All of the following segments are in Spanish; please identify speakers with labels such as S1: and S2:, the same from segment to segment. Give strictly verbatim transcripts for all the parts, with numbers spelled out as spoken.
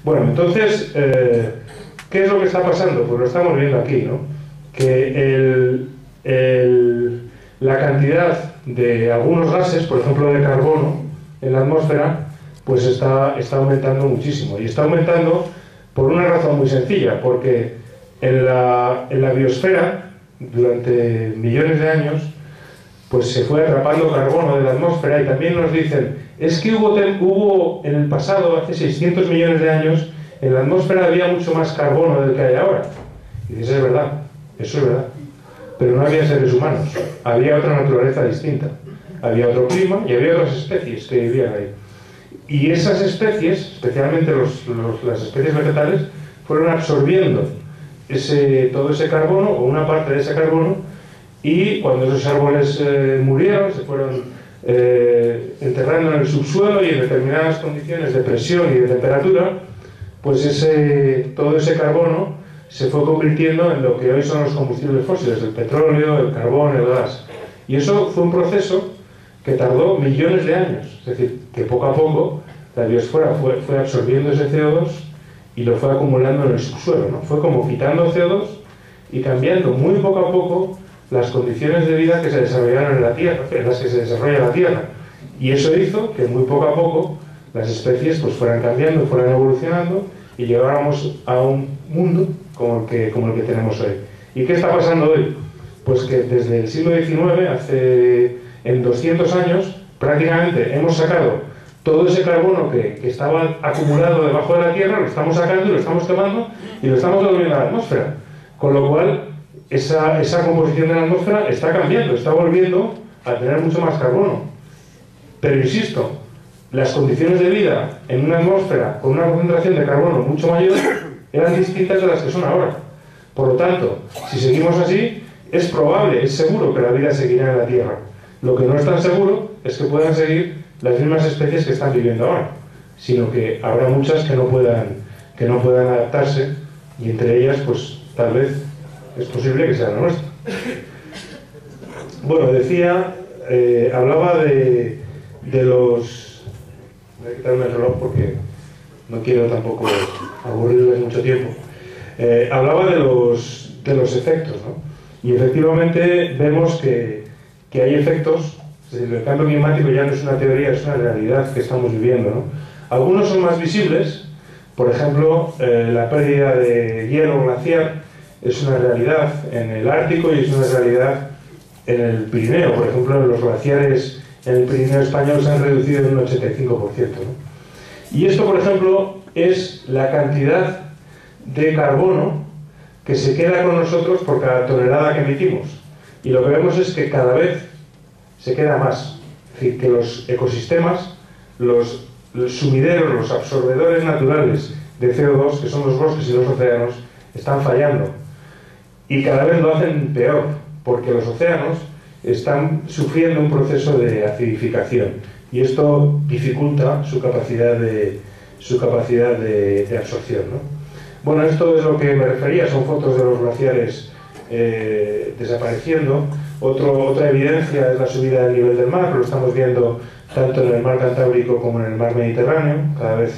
S1: Bueno, entonces, eh, ¿qué es lo que está pasando? Pues lo estamos viendo aquí, ¿no? Que el, el, la cantidad de algunos gases, por ejemplo de carbono, en la atmósfera, pues está, está aumentando muchísimo. Y está aumentando por una razón muy sencilla, porque en la, en la biosfera, durante millones de años, pues se fue atrapando carbono de la atmósfera, y también nos dicen, es que hubo, hubo en el pasado, hace seiscientos millones de años, en la atmósfera había mucho más carbono del que hay ahora. Y dices, es verdad, eso es verdad. Pero no había seres humanos, había otra naturaleza distinta. Había otro clima y había otras especies que vivían ahí. Y esas especies, especialmente los, los, las especies vegetales, fueron absorbiendo ese, todo ese carbono, o una parte de ese carbono, y cuando esos árboles eh, murieron, se fueron eh, enterrando en el subsuelo y en determinadas condiciones de presión y de temperatura, pues ese, todo ese carbono se fue convirtiendo en lo que hoy son los combustibles fósiles, el petróleo, el carbón, el gas. Y eso fue un proceso que tardó millones de años, es decir, que poco a poco la biosfera fue, fue absorbiendo ese C O dos y lo fue acumulando en el subsuelo, ¿no? Fue como quitando C O dos y cambiando muy poco a poco las condiciones de vida que se desarrollaron en la Tierra, en las que se desarrolla la Tierra. Y eso hizo que muy poco a poco las especies pues fueran cambiando, fueran evolucionando y llegáramos a un mundo como el que, como el que tenemos hoy. ¿Y qué está pasando hoy? Pues que desde el siglo diecinueve, hace en doscientos años, prácticamente hemos sacado todo ese carbono que, que estaba acumulado debajo de la Tierra, lo estamos sacando y lo estamos quemando y lo estamos devolviendo a la atmósfera. Con lo cual, esa, esa composición de la atmósfera está cambiando, está volviendo a tener mucho más carbono. Pero insisto, las condiciones de vida en una atmósfera con una concentración de carbono mucho mayor eran distintas de las que son ahora. Por lo tanto, si seguimos así, es probable, es seguro que la vida seguirá en la Tierra. Lo que no es tan seguro es que puedan seguir las mismas especies que están viviendo ahora, sino que habrá muchas que no puedan, que no puedan adaptarse, y entre ellas, pues tal vez es posible que sea la nuestra. Bueno, decía, eh, hablaba de, de los... Voy a quitarme el reloj porque no quiero tampoco aburrirles mucho tiempo. Eh, hablaba de los, de los efectos, ¿no? Y efectivamente vemos que, que hay efectos. Es decir, el cambio climático ya no es una teoría, es una realidad que estamos viviendo, ¿no? Algunos son más visibles. Por ejemplo, eh, la pérdida de hielo glaciar es una realidad en el Ártico y es una realidad en el Pirineo. Por ejemplo, los glaciares en el Pirineo español se han reducido en un ochenta y cinco por ciento, ¿no? Y esto, por ejemplo, es la cantidad de carbono que se queda con nosotros por cada tonelada que emitimos. Y lo que vemos es que cada vez se queda más. Es decir, que los ecosistemas, los, los sumideros, los absorbedores naturales de C O dos, que son los bosques y los océanos, están fallando. Y cada vez lo hacen peor, porque los océanos están sufriendo un proceso de acidificación. Y esto dificulta su capacidad de, su capacidad de, de absorción, ¿no? Bueno, esto es lo que me refería, son fotos de los glaciares eh, desapareciendo. Otro, otra evidencia es la subida del nivel del mar, lo estamos viendo tanto en el mar Cantábrico como en el mar Mediterráneo. Cada vez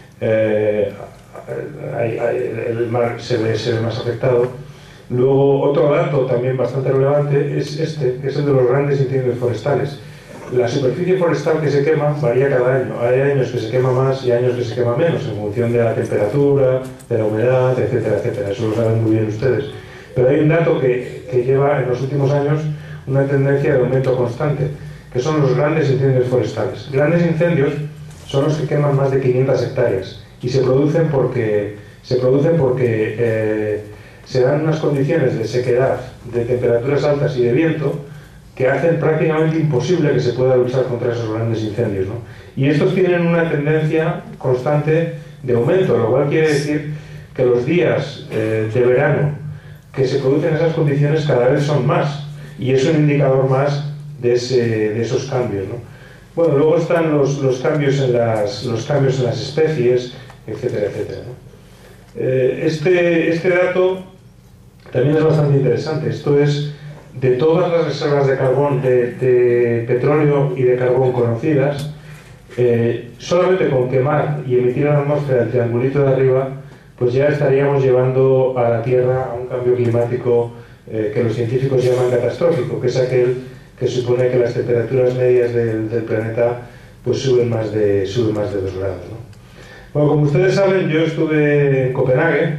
S1: eh, hay, hay, el mar se ve, se ve más afectado. Luego, otro dato también bastante relevante es este, que es el de los grandes incendios forestales. La superficie forestal que se quema varía cada año. Hay años que se quema más y años que se quema menos, en función de la temperatura, de la humedad, etcétera, etcétera. Eso lo saben muy bien ustedes. Pero hay un dato que, que lleva en los últimos años una tendencia de aumento constante, que son los grandes incendios forestales. Grandes incendios son los que queman más de quinientas hectáreas y se producen porque, se producen porque eh, se dan unas condiciones de sequedad, de temperaturas altas y de viento que hacen prácticamente imposible que se pueda luchar contra esos grandes incendios, ¿no? Y estos tienen una tendencia constante de aumento, lo cual quiere decir que los días eh, de verano que se producen esas condiciones cada vez son más, y es un indicador más de, ese, de esos cambios, ¿no? Bueno, luego están los, los, cambios en las, los cambios en las especies, etcétera, etcétera, ¿no? Eh, este, este dato también es bastante interesante. Esto es de todas las reservas de carbón, de, de petróleo y de carbón conocidas, eh, solamente con quemar y emitir a la atmósfera el triangulito de arriba, pues ya estaríamos llevando a la Tierra a un cambio climático eh, que los científicos llaman catastrófico, que es aquel que supone que las temperaturas medias del, del planeta pues suben más de, suben más de dos grados, ¿no? Bueno, como ustedes saben, yo estuve en Copenhague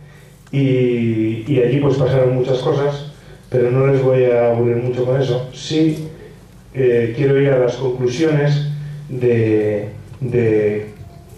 S1: y, y allí pues pasaron muchas cosas, pero no les voy a aburrir mucho con eso. Sí eh, quiero ir a las conclusiones de... de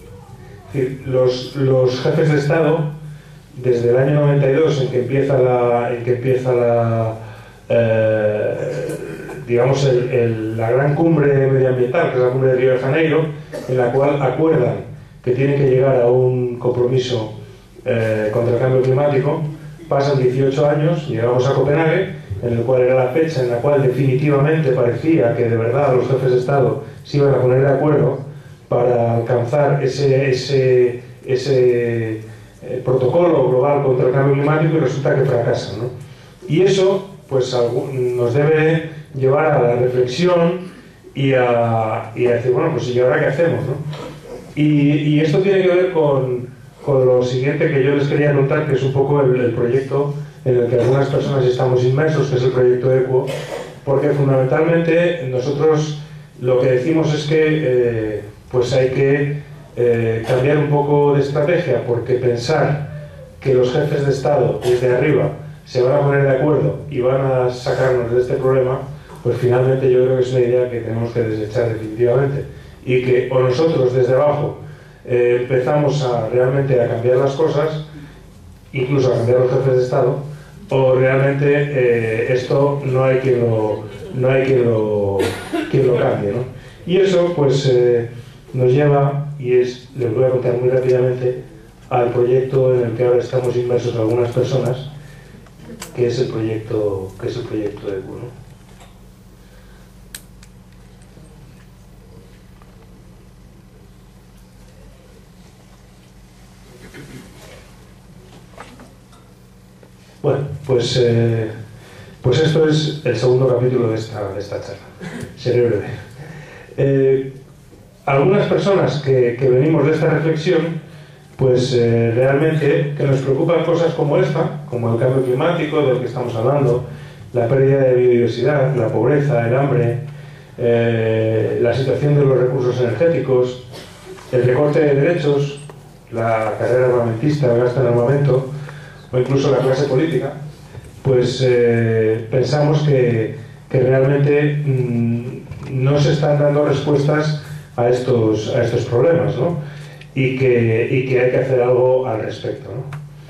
S1: Los, los jefes de Estado, desde el año noventa y dos, en que empieza la, en que empieza la eh, digamos, el, el, la gran cumbre medioambiental, que es la cumbre de Río de Janeiro, en la cual acuerdan que tienen que llegar a un compromiso eh, contra el cambio climático, pasan dieciocho años, llegamos a Copenhague, en el cual era la fecha en la cual definitivamente parecía que de verdad los jefes de Estado se iban a poner de acuerdo para alcanzar ese, ese, ese eh, protocolo global contra el cambio climático, y resulta que fracasan, ¿no? Y eso pues, nos debe llevar a la reflexión y a, y a decir, bueno, pues ¿y ahora qué hacemos, no? Y, y esto tiene que ver con, con lo siguiente que yo les quería contar, que es un poco el, el proyecto en el que algunas personas estamos inmersos, que es el proyecto EQUO, porque fundamentalmente nosotros lo que decimos es que eh, pues hay que eh, cambiar un poco de estrategia, porque pensar que los jefes de Estado desde arriba se van a poner de acuerdo y van a sacarnos de este problema, pues finalmente yo creo que es una idea que tenemos que desechar definitivamente, y que o nosotros desde abajo eh, empezamos a realmente a cambiar las cosas, incluso a cambiar los jefes de Estado, o realmente eh, esto no hay quien lo, no hay quien lo, quien lo cambie, ¿no? Y eso pues eh, nos lleva, y es, les voy a contar muy rápidamente, al proyecto en el que ahora estamos inmersos algunas personas, que es el proyecto, que es el proyecto de EQUO, ¿no? Bueno, pues, eh, pues esto es el segundo capítulo de esta, de esta charla. Seré breve. Eh, algunas personas que, que venimos de esta reflexión, pues eh, realmente que nos preocupan cosas como esta, como el cambio climático del que estamos hablando, la pérdida de biodiversidad, la pobreza, el hambre, eh, la situación de los recursos energéticos, el recorte de derechos, la carrera armamentista, el gasto en armamento, o incluso la clase política, pues eh, pensamos que, que realmente mmm, no se están dando respuestas a estos, a estos problemas, ¿no? Y que, y que hay que hacer algo al respecto, ¿no?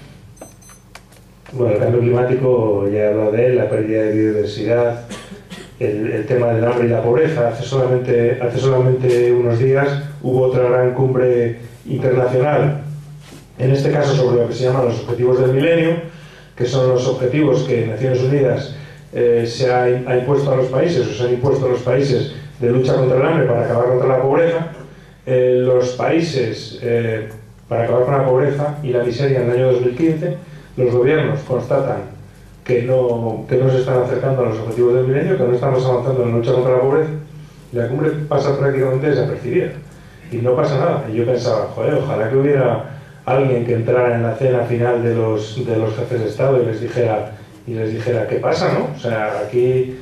S1: Bueno, el cambio climático, ya he hablado de él, la pérdida de biodiversidad, el, el tema del hambre y la pobreza. Hace solamente, hace solamente unos días hubo otra gran cumbre internacional, en este caso sobre lo que se llaman los objetivos del milenio, que son los objetivos que Naciones Unidas eh, se ha, ha impuesto a los países, o se han impuesto a los países de lucha contra el hambre para acabar contra la pobreza. Eh, los países, eh, para acabar con la pobreza y la miseria en el año dos mil quince, los gobiernos constatan que no, que no se están acercando a los objetivos del milenio, que no estamos avanzando en la lucha contra la pobreza, y la cumbre pasa prácticamente desapercibida, y no pasa nada. Y yo pensaba, joder, ojalá que hubiera alguien que entrara en la cena final de los, de los jefes de Estado y les dijera, y les dijera ¿qué pasa, no? O sea, aquí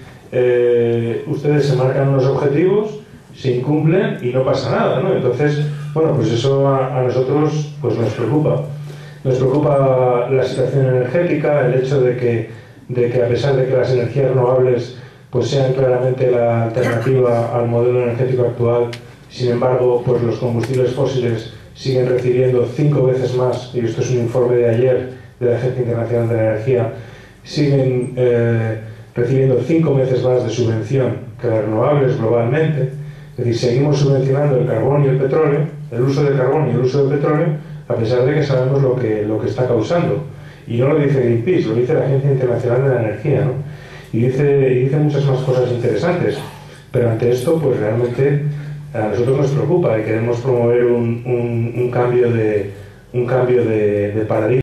S1: eh, ustedes se marcan unos objetivos, se incumplen y no pasa nada, ¿no? Entonces, bueno, pues eso a, a nosotros pues nos preocupa. Nos preocupa la situación energética, el hecho de que, de que a pesar de que las energías renovables pues sean claramente la alternativa al modelo energético actual, sin embargo, pues los combustibles fósiles siguen recibiendo cinco veces más, y esto es un informe de ayer de la Agencia Internacional de la Energía, siguen eh, recibiendo cinco veces más de subvención que las renovables globalmente. Es decir, seguimos subvencionando el carbón y el petróleo, el uso del carbón y el uso del petróleo, a pesar de que sabemos lo que, lo que está causando. Y no lo dice Greenpeace, lo dice la Agencia Internacional de la Energía, ¿no? Y dice, y dice muchas más cosas interesantes. Pero ante esto, pues realmente a nosotros nos preocupa y queremos promover un, un, un cambio de, un cambio de, de paradigma.